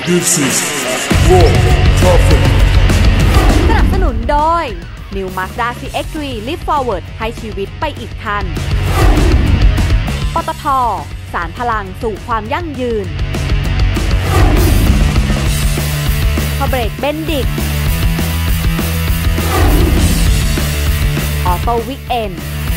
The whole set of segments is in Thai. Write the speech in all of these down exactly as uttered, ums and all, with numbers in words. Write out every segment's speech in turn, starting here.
This is World Trophy สนับสนุนโดย New Mazda ซี เอ็กซ์ ทรี Live Forward ให้ชีวิตไปอีกคันปตท.สารพลังสู่ความยั่งยืนพอเบรกเบนดิกออโต้วิกเอน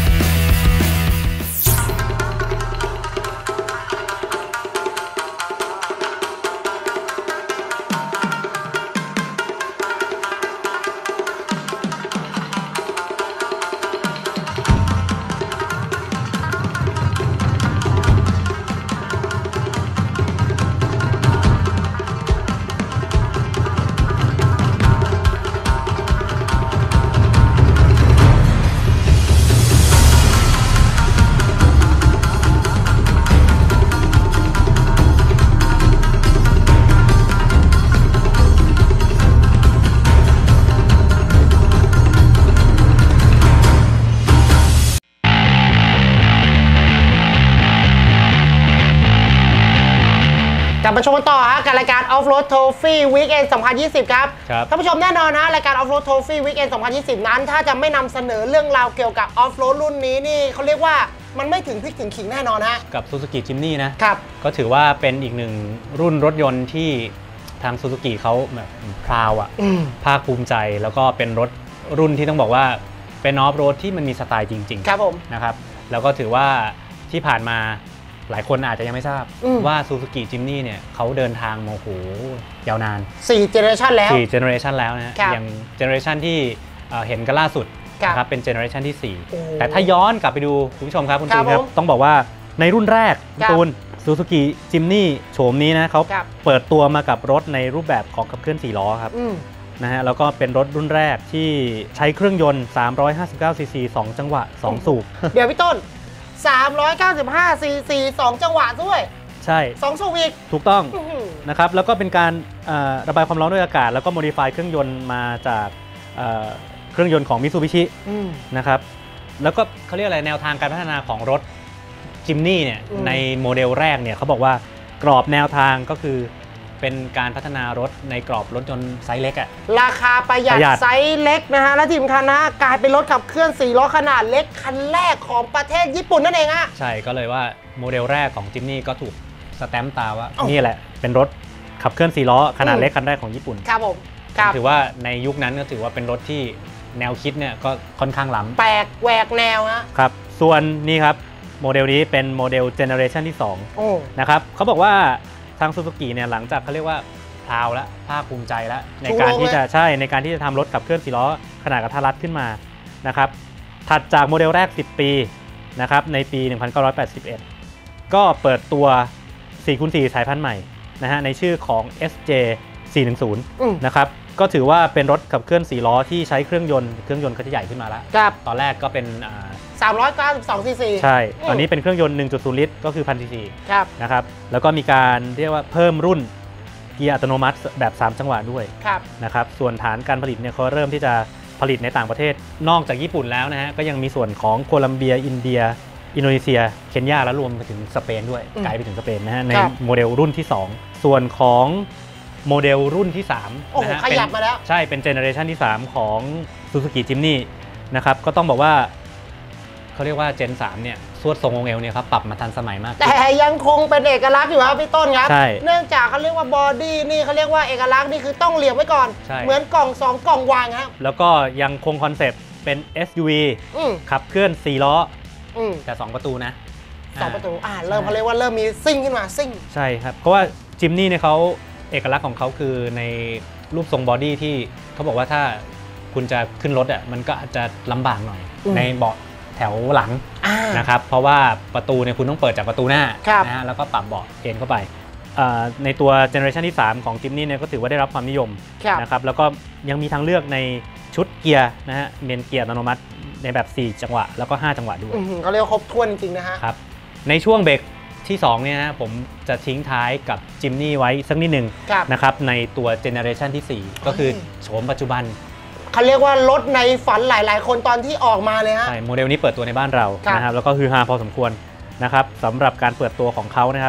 กลับมาชมกันต่อฮะกับรายการ Off-Road Trophy Weekend สองพันยี่สิบครับท่านผู้ชมแน่นอนนะรายการ Off-Road Trophy Weekend สองพันยี่สิบนั้นถ้าจะไม่นำเสนอเรื่องราวเกี่ยวกับ Off-Road รุ่นนี้นี่เขาเรียกว่ามันไม่ถึงพริกถึงขิงแน่นอนฮะกับ Suzuki Jimny นะครับก็ถือว่าเป็นอีกหนึ่งรุ่นรถยนต์ที่ทาง Suzuki เขาแบบพราวอ่ะภาคภูมิใจแล้วก็เป็นรถรุ่นที่ต้องบอกว่าเป็นออฟโรดที่มันมีสไตล์จริงๆครับผมนะครับแล้วก็ถือว่าที่ผ่านมาหลายคนอาจจะยังไม่ทราบว่า Suzuki Jimny เนี่ยเขาเดินทางมาโอ้โหยาวนานสี่เจเนอเรชันแล้วสี่เจเนอเรชันแล้วนะฮะอย่างเจเนอเรชันที่เห็นกันล่าสุดนะครับเป็นเจเนอเรชันที่สี่แต่ถ้าย้อนกลับไปดูคุณผู้ชมครับคุณตูนครับต้องบอกว่าในรุ่นแรกคุณตูน Suzuki Jimny โฉมนี้นะเขาเปิดตัวมากับรถในรูปแบบของขับเคลื่อนสี่ล้อครับนะฮะแล้วก็เป็นรถรุ่นแรกที่ใช้เครื่องยนต์สามร้อยห้าสิบเก้าซีซีสองจังหวะสองสูบเดี๋ยวพี่ต้นสามร้อยเก้าสิบห้าซีซีสองจังหวะด้วยใช่สองสูบอีกถูกต้องนะครับแล้วก็เป็นการระบายความร้อนด้วยอากาศแล้วก็โมดิฟายเครื่องยนต์มาจากเครื่องยนต์ของ Mitsubishi นะครับแล้วก็เขาเรียกอะไรแนวทางการพัฒนาของรถ Jimny เนี่ยในโมเดลแรกเนี่ยเขาบอกว่ากรอบแนวทางก็คือเป็นการพัฒนารถในกรอบรถยนต์ไซส์เล็กอะราคาประหยัดไซส์เล็กนะฮะและที่สำคัญนะกลายเป็นรถขับเคลื่อนสี่ล้อขนาดเล็กคันแรกของประเทศญี่ปุ่นนั่นเองอะใช่ก็เลยว่าโมเดลแรกของ Jimny ก็ถูกสแตมป์ตาว่านี่แหละเป็นรถขับเคลื่อนสี่ล้อขนาดเล็กคันแรกของญี่ปุ่นครับผมถือว่าในยุคนั้นก็ถือว่าเป็นรถที่แนวคิดเนี่ยก็ค่อนข้างล้ำแปลกแหวกแนวนะครับส่วนนี่ครับโมเดลนี้เป็นโมเดลเจเนอเรชันที่สองนะครับเขาบอกว่าทาง Suzuki เนี่ยหลังจากเขาเรียกว่าพราวแล้วภาคภูมิใจแล้วในการที่จะใช่ในการที่จะทำรถขับเคลื่อนสี่ล้อขนาดกระทัดรัดขึ้นมานะครับถัดจากโมเดลแรกสิบปีนะครับในปีหนึ่งพันเก้าร้อยแปดสิบเอ็ดก็เปิดตัว สี่คูณสี่ สายพันธุ์ใหม่นะฮะในชื่อของ เอส เจ สี่ร้อยนะครับก็ถือว่าเป็นรถขับเคลื่อนสี่ล้อที่ใช้เครื่องยนต์เครื่องยนต์เขาจะใหญ่ขึ้นมาแล้วตอนแรกก็เป็นสามร้อยเก้าสิบสองซีซีใช่ตอนนี้เป็นเครื่องยนต์ หนึ่งจุดศูนย์ ลิตรก็คือ หนึ่งพัน ซีซีนะครับแล้วก็มีการเรียกว่าเพิ่มรุ่นเกียร์อัตโนมัติแบบสามจังหวะด้วยนะครับส่วนฐานการผลิตเนี่ยเขาเริ่มที่จะผลิตในต่างประเทศนอกจากญี่ปุ่นแล้วนะฮะก็ยังมีส่วนของโคลัมเบียอินเดียอินโดนีเซียเคนยาและรวมไปถึงสเปนด้วยไกลไปถึงสเปนนะฮะในโมเดลรุ่นที่สองส่วนของโมเดลรุ่นที่สามนะฮะขยับมาแล้วใช่เป็นเจเนอเรชันที่สามของ Suzuki Jimny นะครับก็ต้องบอกว่าเขาเรียกว่าเจนสามเนี่ยสวดทรงองค์เอวเนี่ยครับปรับมาทันสมัยมากแต่ยังคงเป็นเอกลักษณ์อยู่ครับพี่ต้นครับเนื่องจากเขาเรียกว่าบอดี้นี่เขาเรียกว่าเอกลักษณ์นี่คือต้องเหลี่ยมไว้ก่อนเหมือนกล่องสองกล่องวางครับแล้วก็ยังคงคอนเซปต์เป็น เอส ยู วี ขับเคลื่อนสี่ล้อแต่สองประตูนะสองประตูอ่าเริ่มเขาเรียกว่าเริ่มมีซิ่งขึ้นมาซิ่งใช่ครับเพราะว่า Jimny เนี่ยเขาเอกลักษณ์ของเขาคือในรูปทรงบอดี้ที่เขาบอกว่าถ้าคุณจะขึ้นรถอ่ะมันก็อาจจะลำบากหน่อยในเบาะแถวหลังนะครับเพราะว่าประตูเนี่ยคุณต้องเปิดจากประตูหน้านะฮะแล้วก็ปรับเบาะเอนเข้าไปในตัวเจเนอเรชันที่สามของ Jimny เนี่ยก็ถือว่าได้รับความนิยมนะครับแล้วก็ยังมีทางเลือกในชุดเกียร์นะฮะเป็นเกียร์อัตโนมัติในแบบสี่จังหวะแล้วก็ห้าจังหวะด้วยเขาเรียกว่าครบถ้วนจริงๆนะฮะครับในช่วงเบรกที่สองเนี่ยนะผมจะทิ้งท้ายกับ Jimny ไว้สักนิดนึงนะครับในตัวเจเนอเรชันที่สี่ก็คือโฉมปัจจุบันเขาเรียกว่ารถในฝันหลายๆคนตอนที่ออกมาเลยฮะใช่โมเดลนี้เปิดตัวในบ้านเรานะครับแล้วก็ฮือฮาพอสมควรนะครับสำหรับการเปิดตัวของเขานะครับ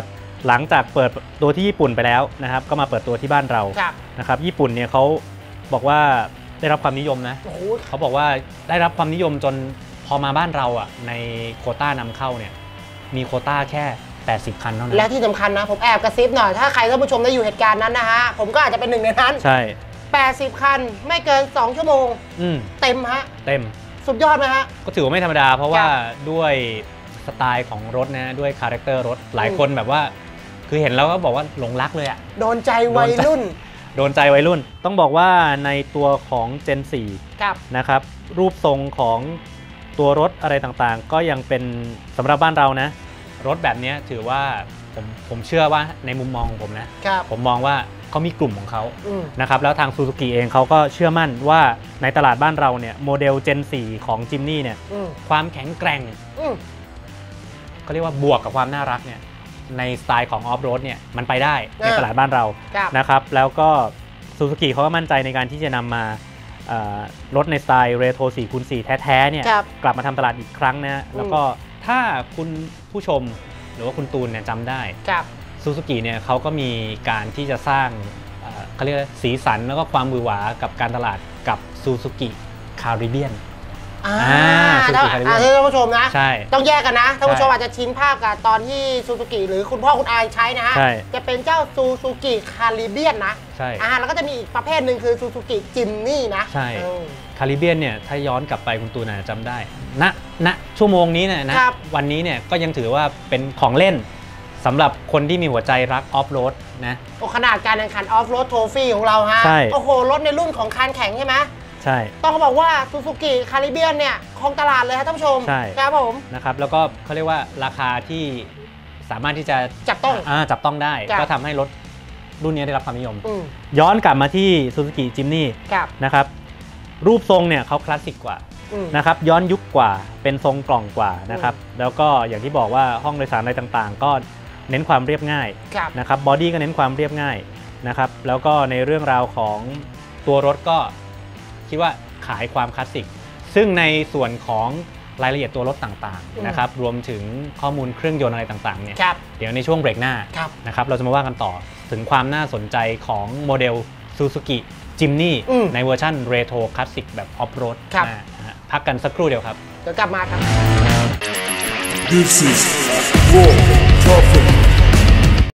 หลังจากเปิดตัวที่ญี่ปุ่นไปแล้วนะครับก็มาเปิดตัวที่บ้านเรานะครับญี่ปุ่นเนี่ยเขาบอกว่าได้รับความนิยมนะเขาบอกว่าได้รับความนิยมจนพอมาบ้านเราอ่ะในโควต้านำเข้าเนี่ยมีโควต้าแค่แปดสิบคันเท่านั้นและที่สำคัญนะผมแอบกระซิบหน่อยถ้าใครท่านผู้ชมได้อยู่เหตุการณ์นั้นนะฮะผมก็อาจจะเป็นหนึ่งในนั้นใช่แปดสิบคันไม่เกินสองชั่วโมงเต็มฮะเต็มสุดยอดไหมฮะก็ถือว่าไม่ธรรมดาเพราะว่าด้วยสไตล์ของรถนะด้วยคาแรคเตอร์รถหลายคนแบบว่าคือเห็นแล้วก็บอกว่าหลงรักเลยอ่ะโดนใจวัยรุ่นโดนใจวัยรุ่นต้องบอกว่าในตัวของ เจน โฟร์ นะครับรูปทรงของตัวรถอะไรต่างๆก็ยังเป็นสำหรับบ้านเรานะรถแบบนี้ถือว่าผมผมเชื่อว่าในมุมมองของผมนะผมมองว่าเขามีกลุ่มของเขานะครับแล้วทาง Suzuki เองเขาก็เชื่อมั่นว่าในตลาดบ้านเราเนี่ยโมเดล เจน โฟร์ ของ Jimny เนี่ยความแข็งแกร่งเขาเรียกว่าบวกกับความน่ารักเนี่ยในสไตล์ของออฟโรดเนี่ยมันไปได้ในตลาดบ้านเรานะครับแล้วก็ Suzuki เขาก็มั่นใจในการที่จะนำมารถในสไตล์เรโทร สี่คูณสี่ แท้ๆเนี่ยกลับมาทำตลาดอีกครั้งนะแล้วก็ถ้าคุณผู้ชมหรือว่าคุณตูนเนี่ยจำได้ซูซูกิเนี่ยเขาก็มีการที่จะสร้างเขาเรียกสีสันแล้วก็ความมือหวากับการตลาดกับซูซูกิคาริเบียนอ่าท่านผู้ชมนะต้องแยกกันนะท่านผู้ชมอาจจะชินภาพกับตอนที่ซูซูกิหรือคุณพ่อคุณอายใช้นะฮะจะเป็นเจ้าซูซูกิคาริเบียนนะใช่อ่าแล้วก็จะมีอีกประเภทหนึ่งคือซูซูกิจิมนี่นะใช่คาริเบียนเนี่ยถ้าย้อนกลับไปคุณตูนจำได้ณณชั่วโมงนี้เนี่ยนะวันนี้เนี่ยก็ยังถือว่าเป็นของเล่นสำหรับคนที่มีหัวใจรักออฟโรดนะโอ้ขนาดการแข่งขันออฟโรดโทฟี่ของเราฮะโอ้โหรถในรุ่นของคันแข็งใช่ไหมใช่ต้องบอกว่าซูซูกิคาริเบียนเนี่ยครองตลาดเลยครับท่านผู้ชมใช่ครับผมนะครับแล้วก็เขาเรียกว่าราคาที่สามารถที่จะจับต้องอ่าจับต้องได้ก็ทำให้รถรุ่นนี้ได้รับความนิยมย้อนกลับมาที่ซูซูกิจิมนี่นะครับรูปทรงเนี่ยเขาคลาสสิกกว่านะครับย้อนยุคกว่าเป็นทรงกล่องกว่านะครับแล้วก็อย่างที่บอกว่าห้องโดยสารอะไรต่างๆก็เน้นความเรียบง่ายนะครับบอดี้ก็เน้นความเรียบง่ายนะครับแล้วก็ในเรื่องราวของตัวรถก็คิดว่าขายความคลาสสิกซึ่งในส่วนของรายละเอียดตัวรถต่างๆนะครับรวมถึงข้อมูลเครื่องยนต์อะไรต่างๆเนี่ยเดี๋ยวในช่วงเบรกหน้านะครับเราจะมาว่ากันต่อถึงความน่าสนใจของโมเดล Suzuki Jimny ในเวอร์ชันเรโทรคลาสสิกแบบออฟโรดพักกันสักครู่เดียวครับเดี๋ยวกลับมาครับ This is World Topic